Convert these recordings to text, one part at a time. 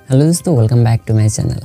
Hello दोस्तों, welcome back to my channel.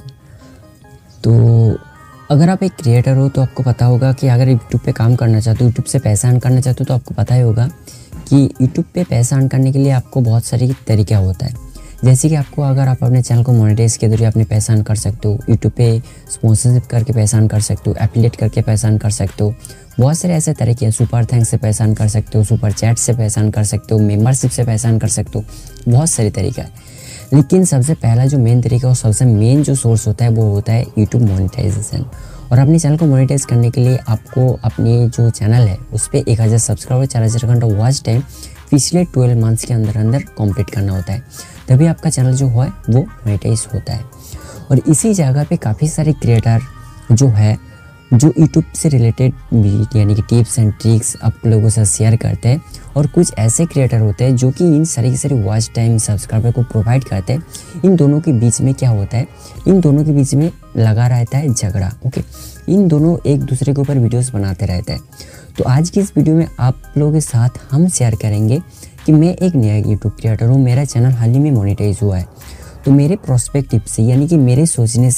तो अगर आप एक क्रिएटर हो तो आपको पता होगा कि अगर यूट्यूब पे काम करना चाहते हो, यूट्यूब से पैसा अर्न करना चाहते हो, तो आपको पता ही होगा कि यूट्यूब पे पैसा अर्न करने के लिए आपको बहुत सारे तरीका होता है। जैसे कि आपको अगर आप अपने चैनल को मोनेटाइज के जरिए अपने पैसा अर्न कर सकते हो, यूट्यूब पे स्पॉन्सरशिप करके पैसा अर्न कर सकते हो, एफिलिएट करके पैसा अर्न कर सकते हो। बहुत सारे ऐसे तरीके हैं। सुपर थैंक्स से पैसा अर्न कर सकते हो, सुपर चैट से पैसा अर्न कर सकते हो, मेंबरशिप से पैसा अर्न कर सकते हो। बहुत सारे तरीका है, लेकिन सबसे पहला जो मेन तरीका और सबसे मेन जो सोर्स होता है वो होता है यूट्यूब मोनेटाइजेशन। और अपने चैनल को मोनेटाइज करने के लिए आपको अपनी जो चैनल है उस पर 1000 सब्सक्राइबर, 4000 घंटा वॉच टाइम पिछले 12 मंथ्स के अंदर अंदर कंप्लीट करना होता है, तभी आपका चैनल जो है वो मोनेटाइज होता है। और इसी जगह पे काफ़ी सारे क्रिएटर जो है जो यूट्यूब से रिलेटेड यानी कि टिप्स एंड ट्रिक्स आप लोगों से शेयर करते हैं, और कुछ ऐसे क्रिएटर होते हैं जो कि इन सारी की सारी वॉच टाइम सब्सक्राइबर को प्रोवाइड करते हैं। इन दोनों के बीच में क्या होता है, इन दोनों के बीच में लगा रहता है झगड़ा। ओके, इन दोनों एक दूसरे के ऊपर वीडियोस बनाते रहते हैं। तो आज की इस वीडियो में आप लोगों के साथ हम शेयर करेंगे कि मैं एक नया यूट्यूब क्रिएटर हूँ, मेरा चैनल हाल ही में मोनेटाइज हुआ है। तो मेरे प्रोस्पेक्टिव से यानी कि मेरे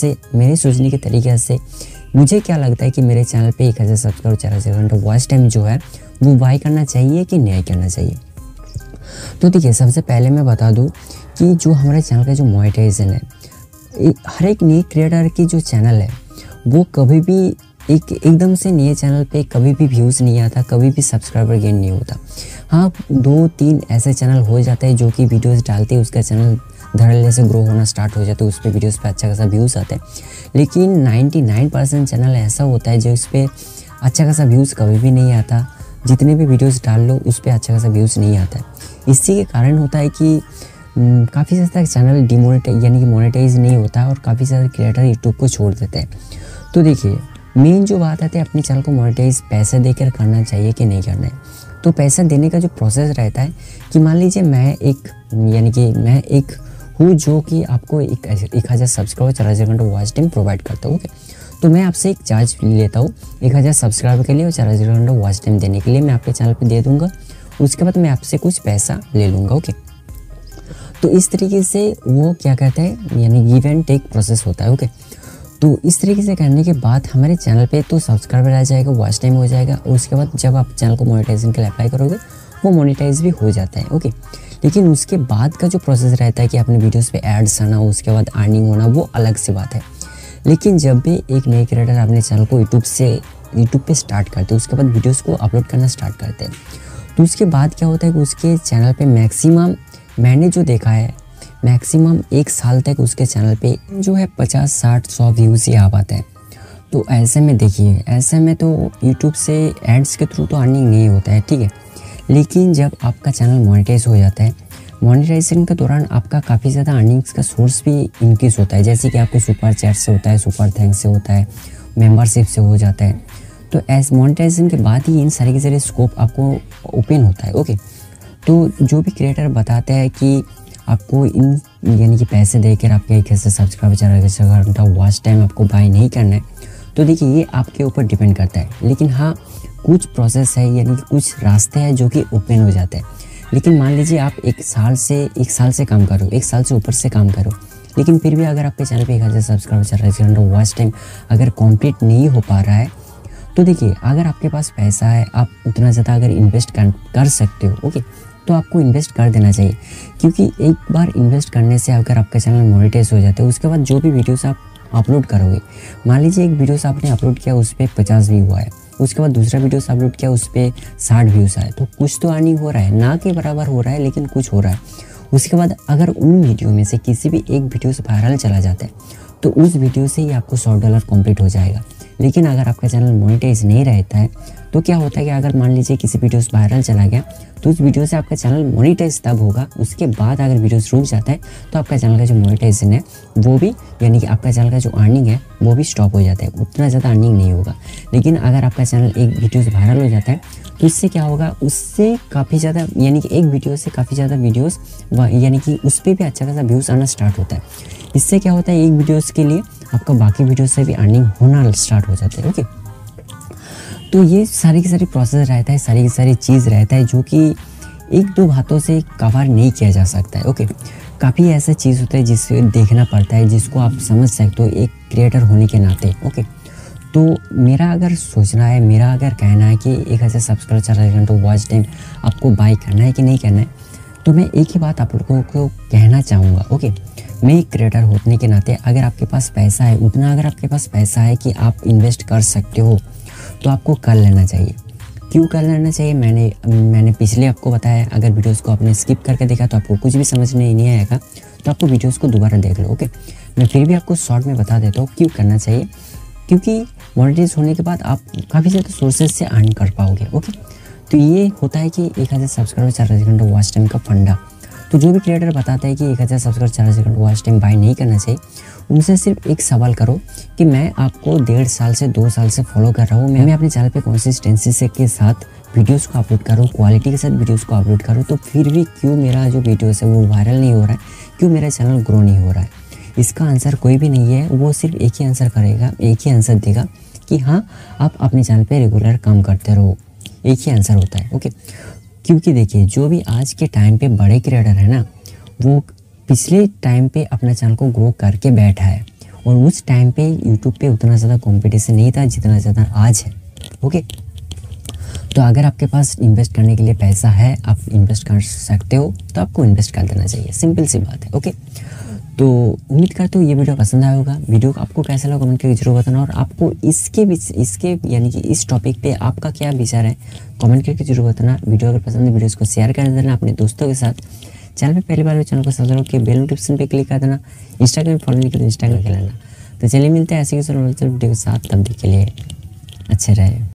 सोचने के तरीके से मुझे क्या लगता है कि मेरे चैनल पे 1000 सब्सक्राइबर, 4000 घंटा वॉच टाइम जो है वो बाय करना चाहिए कि नहीं करना चाहिए। तो देखिए, सबसे पहले मैं बता दूं कि जो हमारे चैनल का जो मोनेटाइजेशन है, हर एक नए क्रिएटर की जो चैनल है वो कभी भी एकदम से नए चैनल पे कभी भी व्यूज़ नहीं आता, कभी भी सब्सक्राइबर गेन नहीं होता। हाँ, 2-3 ऐसे चैनल हो जाते हैं जो कि वीडियोज़ डालते हैं, उसका चैनल धड़ल्ले से ग्रो होना स्टार्ट हो जाता है, उस पर वीडियोज़ पे अच्छा खासा व्यूज़ आते हैं। लेकिन 99% चैनल ऐसा होता है जो इस पर अच्छा खासा व्यूज़ कभी भी नहीं आता। जितने भी वीडियोज़ डाल लो उस पर अच्छा खासा व्यूज़ नहीं आता है। इसी के कारण होता है कि काफ़ी ज़्यादा चैनल डिमोनेटाइज यानी कि मोनेटाइज नहीं होता है और काफ़ी ज़्यादा क्रिएटर यूट्यूब को छोड़ देते हैं। तो देखिए, मेन जो बात आती है अपने चैनल को मोनेटाइज पैसे देकर करना चाहिए कि नहीं करना है। तो पैसा देने का जो प्रोसेस रहता है कि मान लीजिए मैं एक हूँ जो कि आपको 1000 सब्सक्राइबर, 4000 घंटा वॉच टाइम प्रोवाइड करता हूँ। ओके, तो मैं आपसे एक चार्ज लेता हूँ 1000 सब्सक्राइबर के लिए और 4000 घंटा वॉच टाइम देने के लिए। मैं आपके चैनल पे दे दूँगा, उसके बाद मैं आपसे कुछ पैसा ले लूँगा। ओके, तो इस तरीके से वो क्या कहते हैं यानी गिव एंड टेक प्रोसेस होता है। ओके, तो इस तरीके से करने के बाद हमारे चैनल पे तो सब्सक्राइबर आ जाएगा, वॉच टाइम हो जाएगा, और उसके बाद जब आप चैनल को मोनेटाइजेशन के लिए अप्लाई करोगे वो मोनेटाइज भी हो जाता है। ओके, लेकिन उसके बाद का जो प्रोसेस रहता है कि अपने वीडियोस पे एड्स आना, उसके बाद अर्निंग होना, वो अलग सी बात है। लेकिन जब भी एक नए क्रिएटर अपने चैनल को यूट्यूब पे स्टार्ट करते हैं, उसके बाद वीडियोस को अपलोड करना स्टार्ट करते हैं, तो उसके बाद क्या होता है कि उसके चैनल पे मैक्सिमम मैंने जो देखा है मैक्सिमम 1 साल तक उसके चैनल पे जो है 50, 60, 100 व्यूज़ ही आ पाते हैं। तो ऐसे में देखिए, ऐसे में तो यूट्यूब से एड्स के थ्रू तो अर्निंग नहीं होता है, ठीक है। लेकिन जब आपका चैनल मोनेटाइज हो जाता है, मोनेटाइजेशन के दौरान आपका काफ़ी ज़्यादा अर्निंग्स का सोर्स भी इंक्रीज होता है। जैसे कि आपको सुपर चैट से होता है, सुपर थैंक्स से होता है, मेंबरशिप से हो जाता है। तो एस मोनेटाइजेशन के बाद ही इन सारे के सारे स्कोप आपको ओपन होता है। ओके, तो जो भी क्रिएटर बताते हैं कि आपको इन यानी कि पैसे देकर आपके 1000 सब्सक्राइबर, 4000 घंटा वॉच टाइम आपको बाय नहीं करना है, तो देखिए ये आपके ऊपर डिपेंड करता है। लेकिन हाँ, कुछ प्रोसेस है यानी कि कुछ रास्ते हैं जो कि ओपन हो जाते हैं। लेकिन मान लीजिए आप 1 साल से काम करो, 1 साल से ऊपर से काम करो, लेकिन फिर भी अगर आपके चैनल पे 1000 सब्सक्राइबर, 4000 घंटा वॉच टाइम अगर कंप्लीट नहीं हो पा रहा है, तो देखिए अगर आपके पास पैसा है, आप उतना ज़्यादा अगर इन्वेस्ट कर सकते हो, ओके, तो आपको इन्वेस्ट कर देना चाहिए। क्योंकि एक बार इन्वेस्ट करने से अगर आपका चैनल मोनेटाइज हो जाता है, उसके बाद जो भी वीडियोस आप अपलोड करोगे, मान लीजिए एक वीडियोस आपने अपलोड किया उस पर 50 व्यू हुआ है, उसके बाद दूसरा वीडियोस अपलोड किया उस पर 60 व्यूज़ आए, तो कुछ तो अर्निंग हो रहा है, ना के बराबर हो रहा है लेकिन कुछ हो रहा है। उसके बाद अगर उन वीडियो में से किसी भी एक वीडियो से वायरल चला जाता है, तो उस वीडियो से ही आपको $100 कंप्लीट हो जाएगा। लेकिन अगर आपका चैनल मोनेटाइज नहीं रहता है, तो क्या होता है कि अगर मान लीजिए किसी वीडियो से वायरल चला गया, तो उस वीडियो से आपका चैनल मोनेटाइज तब होगा, उसके बाद अगर वीडियोस रुक जाता है तो आपका चैनल का जो मोनेटाइजेशन है वो भी यानी कि आपका चैनल का जो अर्निंग है वो भी स्टॉप हो जाता है, उतना ज़्यादा अर्निंग नहीं होगा। लेकिन अगर आपका चैनल एक वीडियो से वायरल हो जाता है, तो इससे क्या होगा, उससे काफ़ी ज़्यादा यानी कि एक वीडियो से काफ़ी ज़्यादा वीडियोस यानी कि उस पर भी अच्छा खासा व्यूज़ आना स्टार्ट होता है। इससे क्या होता है, एक वीडियोज़ के लिए आपका बाकी वीडियो से भी अर्निंग होना स्टार्ट हो जाता है। ओके, तो ये सारी की सारी प्रोसेस रहता है, सारी की सारी चीज़ रहता है जो कि 1-2 बातों से कवर नहीं किया जा सकता है। ओके, काफ़ी ऐसा चीज़ होता है जिसे देखना पड़ता है, जिसको आप समझ सकते हो एक क्रिएटर होने के नाते। ओके, तो मेरा अगर सोचना है, मेरा अगर कहना है कि 1000 सब्सक्राइबर 4000 घंटे वॉच टाइम आपको बाय करना है कि नहीं करना है, तो मैं एक ही बात आप लोगों को कहना चाहूँगा। ओके, मैं एक क्रिएटर होने के नाते अगर आपके पास पैसा है, उतना अगर आपके पास पैसा है कि आप इन्वेस्ट कर सकते हो, तो आपको कर लेना चाहिए। क्यों कर लेना चाहिए, मैंने पिछले आपको बताया। अगर वीडियोस को आपने स्किप करके देखा तो आपको कुछ भी समझ नहीं आएगा, तो आपको वीडियोस को दोबारा देख लो। ओके, मैं फिर भी आपको शॉर्ट में बता देता हूँ क्यों करना चाहिए। क्योंकि मोनेटाइज होने के बाद आप काफ़ी ज़्यादा सोर्सेज से अर्न कर पाओगे। ओके, तो ये होता है कि 1000 सब्सक्राइबर 4000 घंटे वॉच टाइम का फंडा। तो जो भी क्रिएटर बताता है कि 1000 सब्सक्राइबर 4000 घंटे वॉच टाइम बाय नहीं करना चाहिए, उनसे सिर्फ एक सवाल करो कि मैं आपको 1.5 साल से 2 साल से फॉलो कर रहा हूँ, मैं अपने चैनल पे कंसिस्टेंसी से के साथ वीडियोस को अपलोड कर रहा हूँ, क्वालिटी के साथ वीडियोस को अपलोड कर रहा हूँ, तो फिर भी क्यों मेरा जो वीडियोस है वो वायरल नहीं हो रहा है, क्यों मेरा चैनल ग्रो नहीं हो रहा है? इसका आंसर कोई भी नहीं है। वो सिर्फ एक ही आंसर करेगा, एक ही आंसर देगा कि हाँ, आप अपने चैनल पे रेगुलर काम करते रहो। एक ही आंसर होता है। ओके, क्योंकि देखिए, जो भी आज के टाइम पे बड़े क्रिएटर है ना, वो पिछले टाइम पे अपना चैनल को ग्रो करके बैठा है, और उस टाइम पे यूट्यूब पे उतना ज़्यादा कंपटीशन नहीं था जितना ज़्यादा आज है। ओके, तो अगर आपके पास इन्वेस्ट करने के लिए पैसा है, आप इन्वेस्ट कर सकते हो, तो आपको इन्वेस्ट कर देना चाहिए। सिंपल सी बात है। ओके, तो उम्मीद करता हूँ ये वीडियो पसंद आया होगा। वीडियो आपको कैसा लगा कमेंट करके जरूर बताना, और आपको इसके यानी कि इस टॉपिक पे आपका क्या विचार है कमेंट करके जरूर बताना। वीडियो अगर पसंद है वीडियो को शेयर कर देना अपने दोस्तों के साथ। चैनल पे पहली बार चैनल को सब्सक्राइब करके बेल नोटिफिकेशन पे क्लिक कर देना। इंस्टाग्राम फॉलो नहीं किया तो इंस्टाग्राम कर लेना। तो चलिए मिलते हैं ऐसे किसी वीडियो के साथ, तब तक के लिए अच्छे रहे।